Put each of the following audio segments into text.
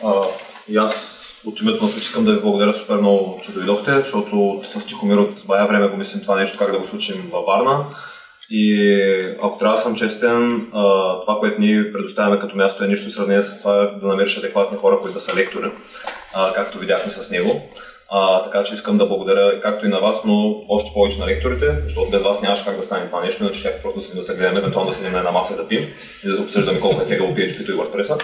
И аз от името на всички искам да ви благодаря супер много, че дойдохте, защото с Тихомир от бая време го мислим това нещо, как да го случим във Варна. И ако трябва да съм честен, това, което ние предоставяме като място е нищо в сравнение с това да намериш адекватни хора, които да са лектори, както видяхме с него. Така че искам да благодаря както и на вас, но още повече на лекторите, защото без вас нямаше как да стане това нещо, иначе тях просто да се гледаме, евентуално да седим на една маса и да пием и да обсъждаме колко е тегаво PHP-то и WordPress-а.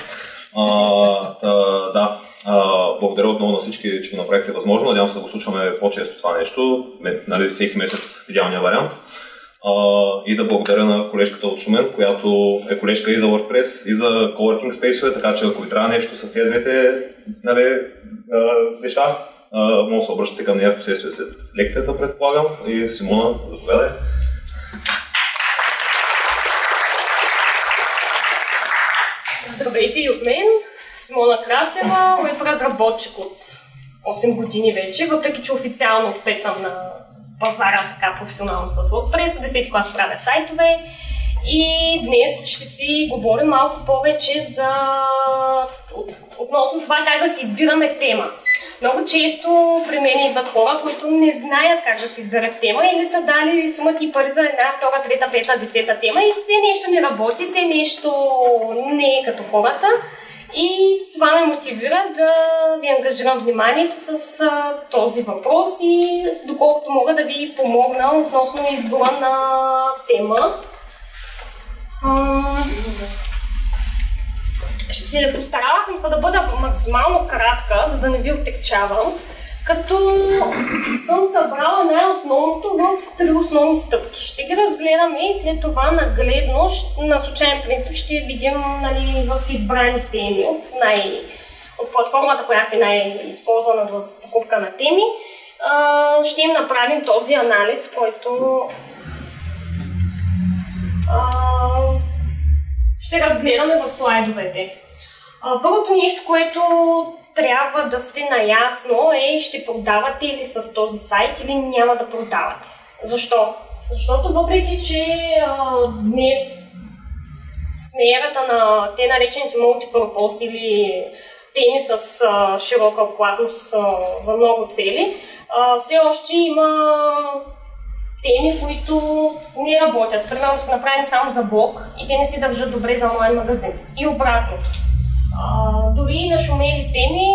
Благодаря отново на всички, че го направихте възможно. Надявам се да го случваме по-често това нещо, нали, всеки месец в идеалния вариант. И да благодаря на колежката от Шумен, която е колежка и за WordPress, и за Coworking Space-ове, така че ако ви трябва нещо с тези двете, нали, неща, може да се обръщате към нея в последствие след лекцията, предполагам. И Симона, заповядай. Здравейте и от мен, Симона Красева, веб-разработчик от 8 години вече, въпреки че официално от 5 съм на пазара така професионално с WordPress, от 10 клас правя сайтове и днес ще си говорим малко повече за относно това как да си избираме тема. Много често при мен идват хора, които не знаят как да си изберат тема или са дали сумата и пари за една, втора, трета, пета, десета тема и все нещо не работи, все нещо не е като хората. И това ме мотивира да ви ангажирам вниманието с този въпрос и доколкото мога да ви помогна относно избора на тема. Ще се постарала съм се да бъда максимално кратка, за да не ви отекчавам, като съм събрала най-основното в 3 основни стъпки. Ще ги разгледаме и след това нагледно, на случайен принцип ще видим, нали, в избрани теми от платформата, която е най-използвана за покупка на теми. Ще им направим този анализ, който ще разгледаме в слайдовете. Първото нещо, което трябва да сте наясно е ще продавате ли с този сайт или няма да продавате. Защо? Защото въпреки, че днес в ерата на те наречените multi-purpose или теми с широка обхватност за много цели, все още има теми, които не работят. Примерно са направени само за блог и те не си държат добре за онлайн магазин. И обратното. Дори нашумели теми,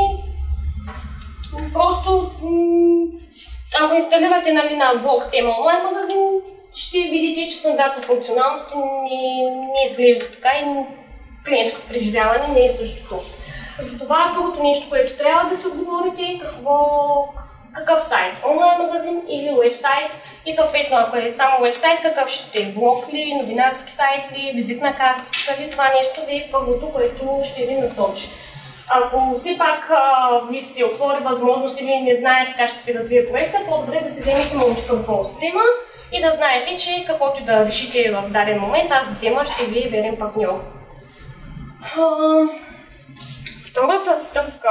просто ако инсталирате, нали, на блог тема онлайн магазин, ще видите, че стандартна функционалност не изглежда така и клиентското преживяване не е същото. Затова първото нещо, което трябва да си отговорите е какъв сайт, онлайн магазин или уебсайт и съответно, ако е само уебсайт, какъв ще е, блог ли, новинарски сайт ли, визитна картичка ли, това нещо ви е първото, което ще ви насочи. Ако все пак ви се отвори възможност или не знаете как ще се развие проекта, по-добре да се вземете multi-purpose тема и да знаете, че каквото и да решите в даден момент, тази тема ще ви е верен партньор. Втората стъпка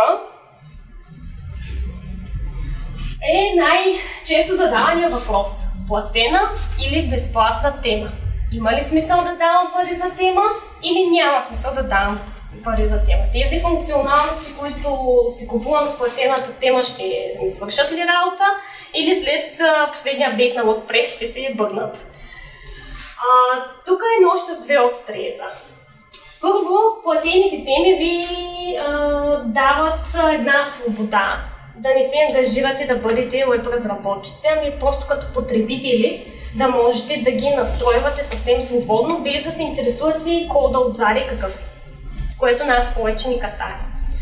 е най-често задавания въпрос. Платена или безплатна тема? Има ли смисъл да давам пари за тема или няма смисъл да давам пари за тема? Тези функционалности, които си купувам с платената тема, ще ми свършат ли работа или след последния апдейт на WordPress ще се бърнат? Тук е нож с две остриета. Първо, платените теми ви дават една свобода. Да не се ангажирате да бъдете веб-разработчици, ами просто като потребители да можете да ги настройвате съвсем свободно, без да се интересувате кода отзади какъв, което нас повече ни касае.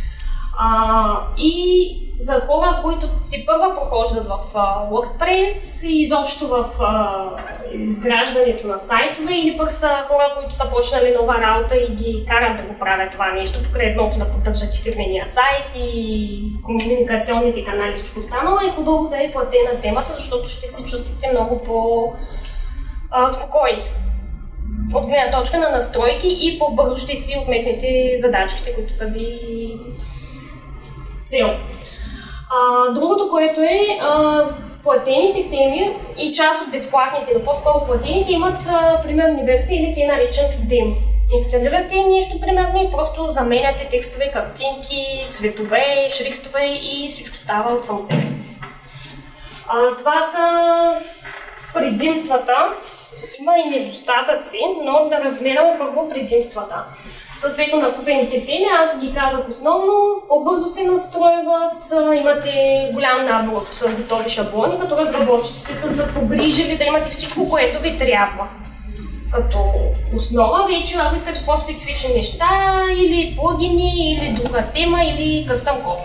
И за хора, които тепърва прохождат в WordPress и изобщо в изграждането на сайтове, или пък са хора, които са почнали нова работа и ги карат да го правят това нещо, покрай едното да поддържат фирмения сайт и комуникационните канали, всичко останало, е хубаво да е платена темата, защото ще се чувствате много по-спокойни от гледна точка на настройки и по-бързо ще си отметнете задачките, които са ви цел. Другото, което е платените теми и част от безплатните, но по-скоро платените имат примерни версии или те нареченото демо. Инсталирате нещо, примерно, и просто заменяте текстове, картинки, цветове, шрифтове и всичко става от само себе си. Това са предимствата. Има и недостатъци, но да разгледаме първо предимствата. Съответно на купените теми, аз ги казах основно, по-бързо се настройват, имате голям набор от готови шаблони, като разработчиците са се погрижили да имате всичко, което ви трябва. Като основа, вече ако искате по-специфични неща, или плагини, или друга тема, или къстъм код.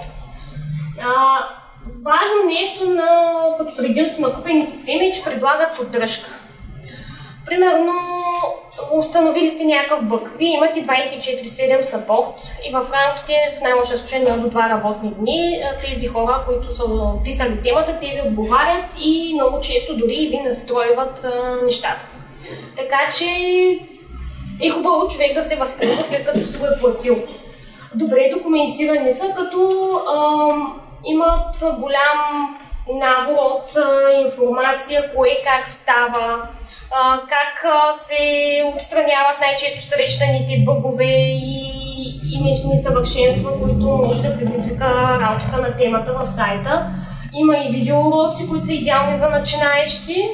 Важно нещо като предимство на купените теми е, че предлагат поддръжка. Примерно, установили сте някакъв бъг. Вие имате 24/7 съпорт и в рамките, в най-лошия случай, до 2 работни дни, тези хора, които са писали темата, те ви отговарят и много често дори ви настройват нещата. Така че е хубаво човек да се възползва след като си го е платил. Добре документирани са, като имат голям набор от информация, кое как става, как се отстраняват най-често срещаните бъгове и несъвършенства, които може да предизвика работата на темата в сайта. Има и видеоуроци, които са идеални за начинаещи.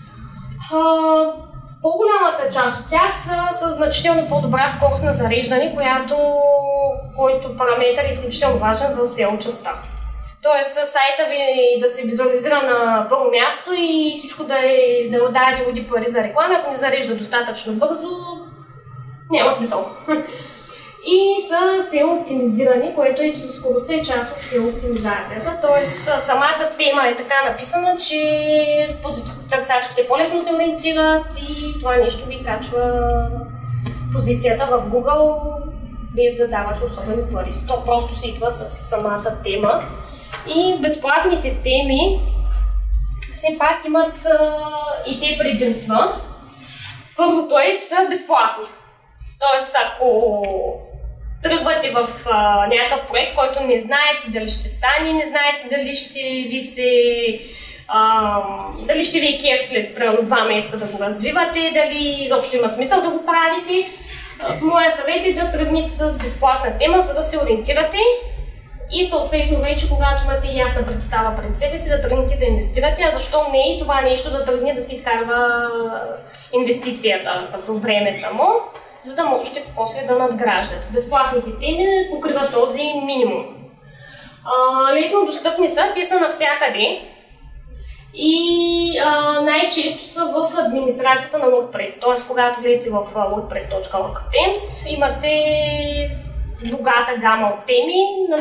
По-голямата част от тях са значително по-добра скорост на зареждане, който параметър е изключително важен за SEO частта. Тоест сайта ви да се визуализира на първо място и всичко да давате води пари за реклами, ако не зарежда достатъчно бързо, няма смисъл. И са SEO оптимизирани, което и скоростта е част от SEO оптимизацията. Тоест самата тема е така написана, че търсачките по-лесно се ориентират и това нещо ви качва позицията в Google без да давате особени пари. То просто се идва с самата тема. И безплатните теми все пак имат и те предимства. Първото е, че са безплатни. Тоест, ако тръгвате в някакъв проект, който не знаете дали ще стане, не знаете дали ще ви е кеф след примерно 2 месеца да го развивате, дали изобщо има смисъл да го правите, моя съвет е да тръгнете с безплатна тема, за да се ориентирате и съответно вече, когато имате ясна представа пред себе си, да тръгнете да инвестирате, а защо не и това нещо да тръгне да се изкарва инвестицията като време само, за да можете после да надграждате. Безплатните теми покриват този минимум. Лесно достъпни са, те са навсякъде и най-често са в администрацията на WordPress. Т.е. когато влезете в wordpress.org имате богата гама от теми на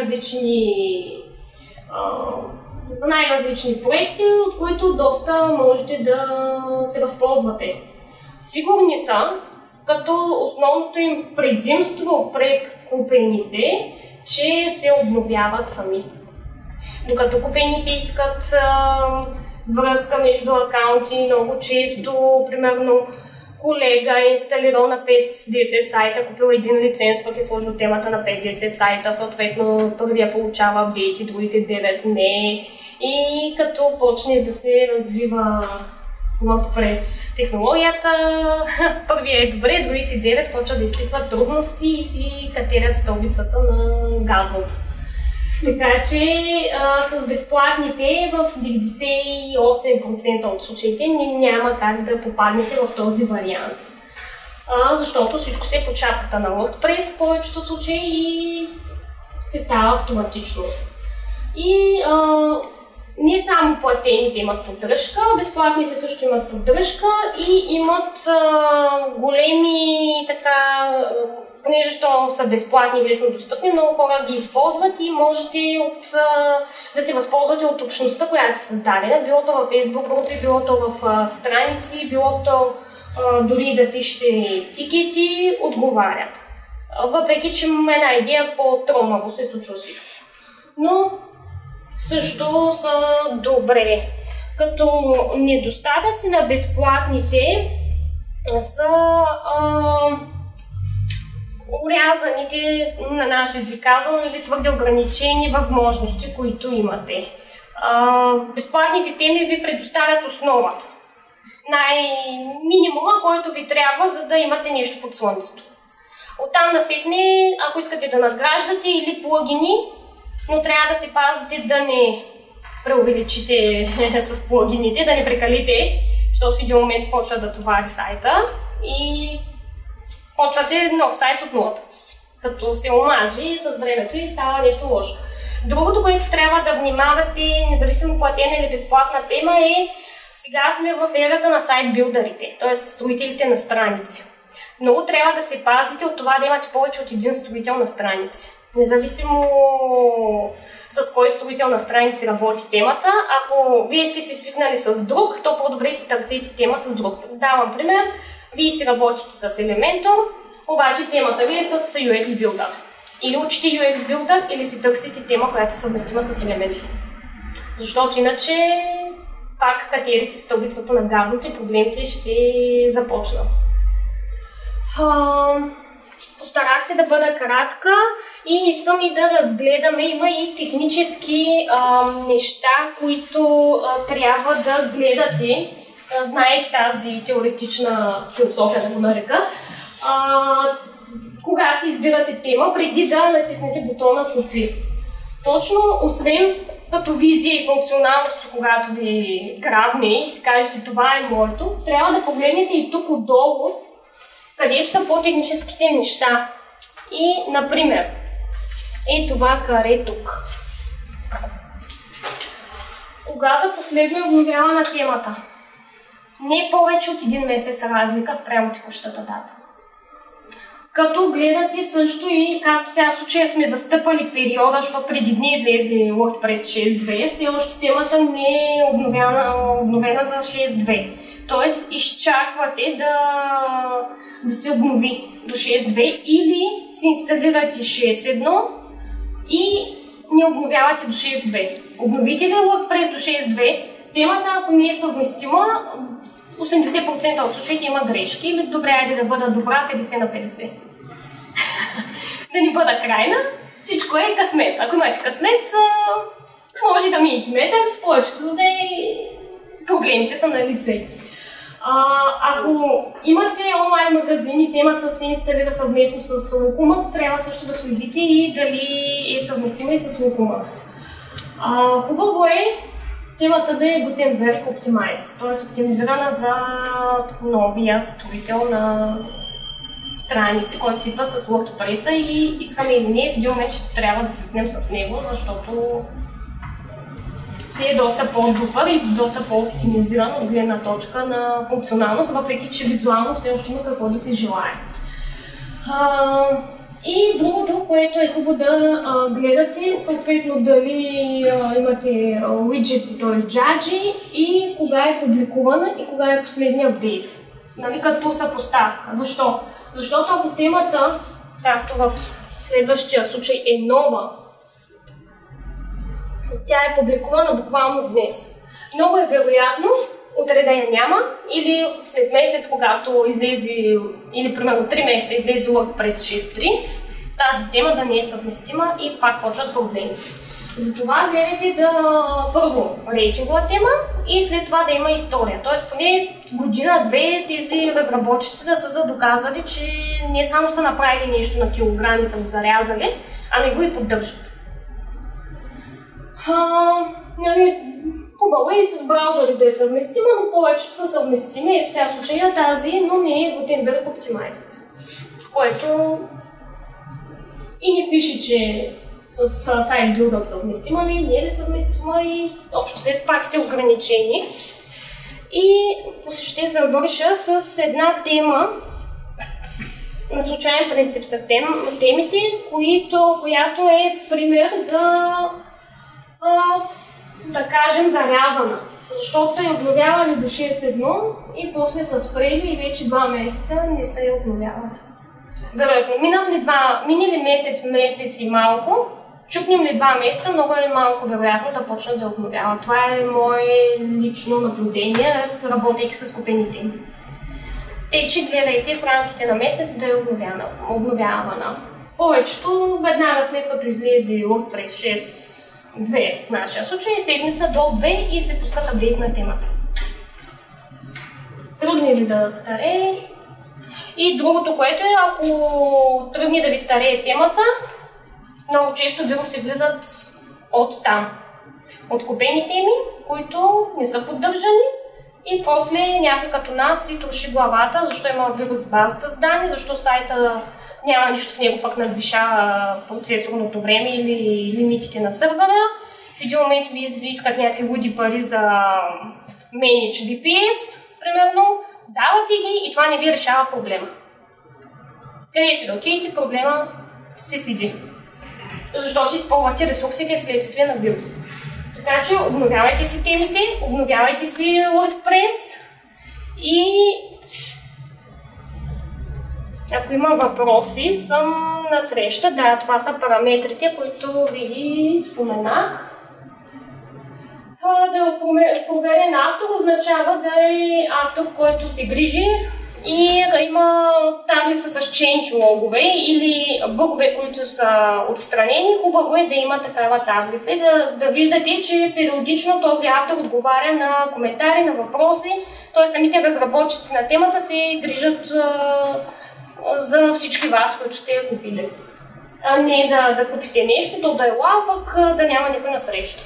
за най-различни проекти, от които доста можете да се възползвате. Сигурни са, като основното им предимство пред купените, че се обновяват сами. Докато купените искат връзка между акаунти, много често, примерно, колега е инсталирал на 5-10 сайта, купил един лиценз, пък е сложил темата на 5-10 сайта, съответно първия получава апдейти, другите 9 не. И като почне да се развива WordPress технологията, първия е добре, другите 9 почват да изпитват трудности и си катерят стълбицата на гадното. Така че с безплатните в 98% от случаите няма как да попаднете в този вариант. Защото всичко се е под шапката на WordPress в повечето случаи и се става автоматично. И не само платените имат поддръжка, безплатните също имат поддръжка и имат големи понеже що са безплатни и лесно достъпни, много хора ги използват и можете да се възползвате от общността, която е създадена, било то във Facebook групи, било то в страници, било то дори да пишете тикети, отговарят. Въпреки че една идея по-тромаво се случва всичко. Но също са добре. Като недостатъци на безплатните са урязаните, на наш език казано, или твърде ограничени възможности, които имате. Безплатните теми ви предоставят основата. най-минимума, който ви трябва, за да имате нещо под слънцето. Оттам насетне, ако искате да надграждате или плагини, но трябва да се пазите да не преувеличите с плагините, да не прекалите, защото в един момент почва да товари сайта и почвате нов сайт от нулата. Като се омажи с времето и става нещо лошо. Другото, което трябва да внимавате, независимо платена или безплатна тема е, сега сме в ерата на сайт-билдерите, т.е. строителите на страници. Много трябва да се пазите от това да имате повече от един строител на страници. Независимо с кой строител на страници работи темата, ако вие сте си свикнали с друг, то по-добре си търсите тема с друг. Давам пример, вие си работите с Elementor, обаче темата ви е с UX Builder. Или учите UX Builder, или си търсите тема, която е съвместима с Elementor. Защото иначе пак катерите стълбицата на гадното и проблемите ще започнат. Постарах се да бъда кратка и искам и да разгледаме, има и технически неща, които трябва да гледате, знаейки тази теоретична философия, да го нарека, когато си избирате тема, преди да натиснете бутона Купи. Точно, освен като визия и функционалност, когато ви грабне и си кажете това е моето, трябва да погледнете и тук отдолу, където са по-техническите неща. И, например, това каре тук. Кога за последно обновява на темата? Не повече от един месец разлика спрямо текущата дата. Като гледате също и, както сега в случая сме застъпали периода, защото преди дни излезе WordPress 6.2, все още темата не е обновена за 6.2. Тоест, изчаквате да се обнови до 6.2 или си инсталирате 6.1 и не обновявате до 6.2. Обновите ли WordPress до 6.2, темата, ако не е съвместима, 80% от случаите има грешки, или добре, айде да бъда добра 50 на 50. Да не бъда крайна, всичко е късмет. Ако имате късмет, може да минете метър, в повечето случаи проблемите са на лице. Ако имате онлайн магазин и темата се инсталира съвместно с WooCommerce, трябва също да следите и дали е съвместима и с WooCommerce. Хубаво е темата да е Gutenberg Optimized, т.е. оптимизирана за новия строител на страници, който си идва с WordPress и искаме или не, в един момент ще трябва да свикнем с него, защото си е доста по-добър и доста по-оптимизиран от гледна точка на функционалност, въпреки че визуално все още има какво да се желае. И другото, което е хубаво да гледате, съответно дали имате уиджети, т.е. джаджи и кога е публикувана и кога е последния апдейт. Нали, като съпоставка. Защо? Защото ако темата, както в следващия случай е нова, тя е публикувана буквално днес. Много е вероятно утре да я няма или след месец, когато излезе, или примерно 3 месеца излезе WordPress 6.3, тази тема да не е съвместима и пак почват проблеми. Затова гледайте да първо рейтингова тема и след това да има история. Тоест поне година-две тези разработчици да са доказали, че не само са направили нещо на килограми, са го зарязали, ами го и поддържат. Хубаво е и с браузъри да е съвместима, но повечето са съвместими и в всяка случая тази, но не е Gutenberg Optimized. Което и не пише, че с сайт Builder съвместима ли, не е ли съвместима и общо след пак сте ограничени. И ще завърша с една тема, на случайен принцип са темите, която е пример за, да кажем, зарязана. Защото са я обновявали до 6.1 и после са спрели и вече 2 месеца не са я обновявали. Вероятно, минали месец и малко, чукнем ли 2 месеца, много е малко вероятно да почнат да обновяват. Това е мое лично наблюдение, работейки с купените. Тъй, че гледайте в рамките на месец да е обновявана. Повечето веднага след като излезе WordPress 6.2 в нашия случай, седмица до 2 и се пускат апдейт на темата. трудно ли да старее. И другото, което е, ако тръгне да ви старее темата, много често вируси влизат от там. От купени теми, които не са поддържани и после някой като нас си троши главата, защо има вирус в базата с данни, защо сайта няма нищо в него, пък надвишава процесорното време или лимитите на сървъра. В един момент ви искат някакви луди пари за Manage VPS, примерно, давате ги и това не ви решава проблема. Където да отидете, проблема се седи. Защото използвате ресурсите вследствие на вирус. Така че обновявайте си темите, обновявайте си WordPress и ако има въпроси, съм на среща. Да, това са параметрите, които ви ги споменах. Да е проверен автор означава да е автор, който се грижи и да има таблица с change логове или бъгове, които са отстранени. Хубаво е да има такава таблица и да виждате, че периодично този автор отговаря на коментари, на въпроси. Т.е. самите разработчици на темата се грижат за всички вас, които сте я купили. А не да купите нещо, то да е вау, пък да няма никой на среща.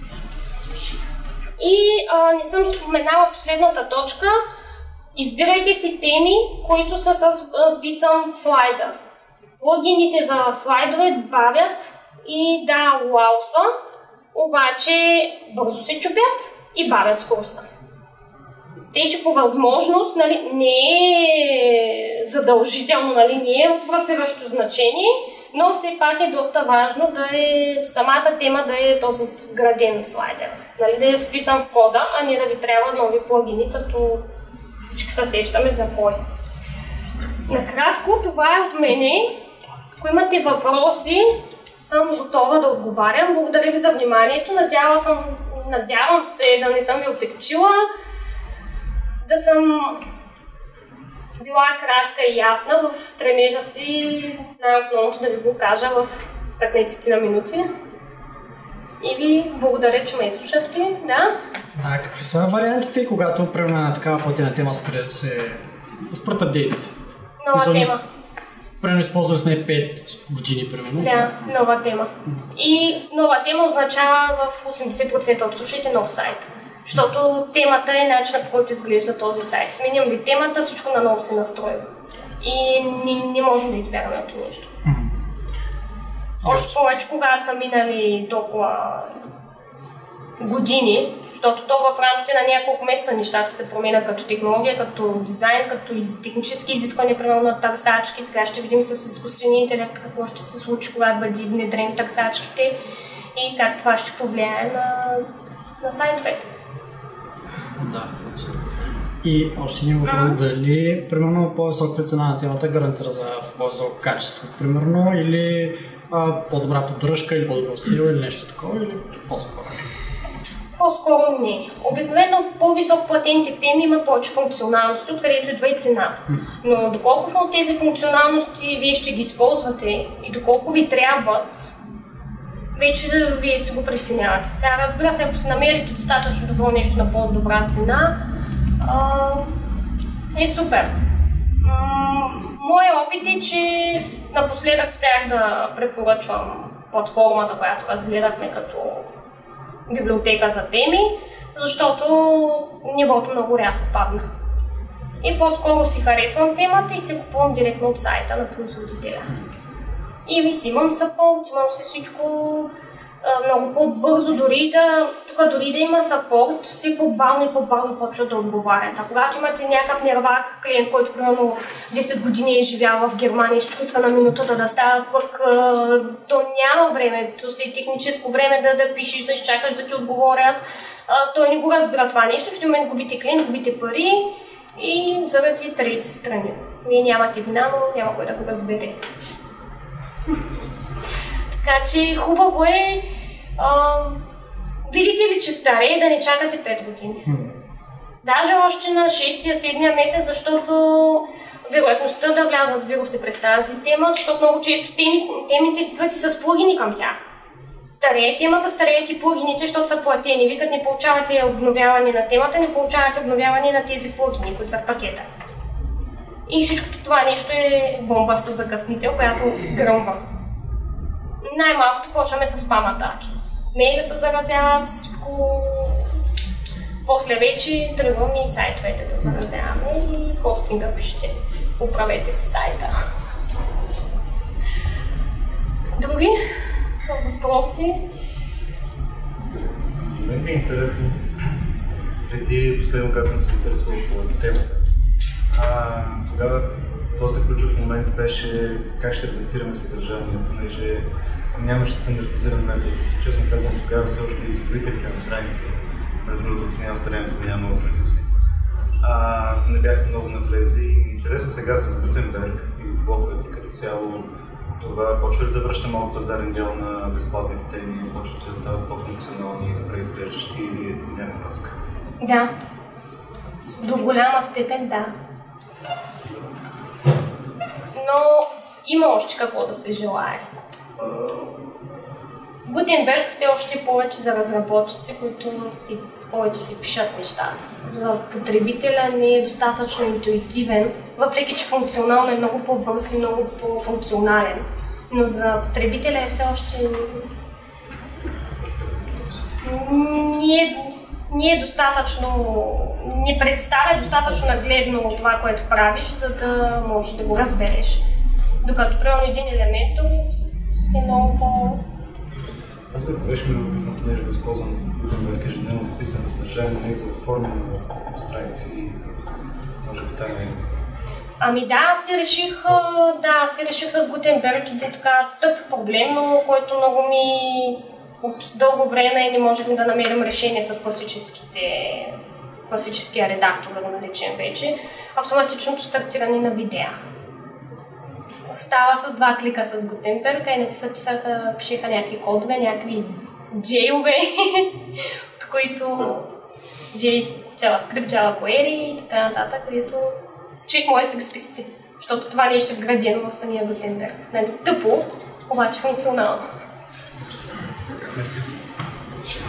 И не съм споменала последната точка. Избирайте си теми, които са с писан слайдър. Логините за слайдове бавят и да, вау са, обаче бързо се чупят и бавят скоростта. Тъй, че по възможност, нали, не е задължително, нали, не е отвратяващо значение, но все пак е доста важно да е самата тема да е то с граден слайдер. Нали, да е вписан в кода, а не да ви трябва нови плагини, като всички се сещаме за кой. Накратко, това е от мене. Ако имате въпроси, съм готова да отговарям. Благодаря ви за вниманието. Надявам се да не съм ви отекчила, да съм била кратка и ясна в стремежа си най-основното да ви го кажа в 15 на минути. И ви благодаря, че ме изслушахте. Да? А какви са вариантите, когато примерно на такава платена тема спре да се спрат апдейти? Нова тема. Примерно използвали с нея 5 години, примерно. Да, нова тема. И нова тема означава в 80% от случаите нов сайт. Защото темата е начинът, по който изглежда този сайт. Сменим ли темата, всичко наново се настрои. И не можем да избягаме от нещо. Още повече, когато са минали толкова години, защото то в рамките на няколко месеца нещата се променят като технология, като дизайн, като технически изисквания, примерно на търсачки. Сега ще видим с изкуствения интелект какво ще се случи, когато бъде внедрени търсачките и как това ще повлияе на сайтовете. Да. И още един въпрос, дали примерно по-високата цена на темата гарантира за по-високо качество, примерно, или по-добра поддръжка, или по-добро сила, или нещо такова, или по-скоро не? По-скоро не. Обикновено по-високо платените теми имат повече функционалности, откъдето идва и цената. Но доколко от тези функционалности вие ще ги използвате и доколко ви трябват, вече вие си го преценявате. Сега, разбира се, ако си намерите достатъчно добро нещо на по-добра цена, е супер. Моят опит е, че напоследък спрях да препоръчвам платформата, която разгледахме като библиотека за теми, защото нивото много рязко падна. И по-скоро си харесвам темата и си купувам директно от сайта на производителя. И си имам сапорт, имам си всичко много по-бързо, дори да има сапорт, все по-бавно и по-бавно почва да отговарят. А когато имате някакъв нервак клиент, който примерно 10 години е живял в Германия и всичко иска на минутата да става, пък то няма време, то си техническо време да пишеш, да изчакаш да ти отговорят. Той не го разбира това нещо, в един момент губите клиент, губите пари и заради трети страни. Вие нямате вина, но няма кой да го разбере. Така че хубаво е, видите ли, че старее, да не чакате 5 години. Даже още на 6-7 месец, защото вероятността да влязат вируси през тази тема, защото много често темите си идват и с плагини към тях. Стареят и плагините, защото са платени. Викат, не получавате обновяване на темата, не получавате обновяване на тези плагини, които са в пакета. И всичкото това нещо е бомба с закъснител, която гръмва. Най-малкото почваме с спам атаки. Мейли се заразяват, всичко. После вече тръгваме и сайтовете да заразяваме и хостинга пишете. Управете си сайта. Други въпроси? Мен ми е интересно, преди последно, когато съм се интересувал по темата, тогава доста ключов момент беше как ще редактираме съдържание, понеже нямаше стандартизиран метод. Честно казвам, тогава все още и строителите на страници, между другото оценявам старението, няма много чудици, не бяха много навлезли и интересно сега с Гутенберг и в блоговете като цяло това почва ли да връща малко пазарен дял на безплатните теми, почват ли да стават по-функционални и добре изглеждащи или няма връзка? Да. До голяма степен да. Но има още какво да се желае. Гутенберг все още е повече за разработчици, които повече си пишат нещата. За потребителя не е достатъчно интуитивен, въпреки че функционално е много по-бърз и много по-функционален. Но за потребителя е все още не е достатъчно, не представя достатъчно нагледно това, което правиш, за да можеш да го разбереш. Докато примерно един елемент е много по... Аз беше ми любимо, понеже го използвам Гутенберг ежедневно записане съдържание, не за оформяне на страници, може би там е... Ами да, аз си реших с Гутенберг и така тъп проблем, но който много ми от дълго време не можехме да намерим решение с класическия редактор, да го наречем вече, автоматичното стартиране на видеа. Става с 2 клика с Гутенберг, а иначе се пишеха някакви кодове, някакви джейлове, от които JavaScript, jQuery и така нататък, които човек може да се ги списти, защото това нещо е вградено в самия Гутенберг. Тъпо, обаче функционално.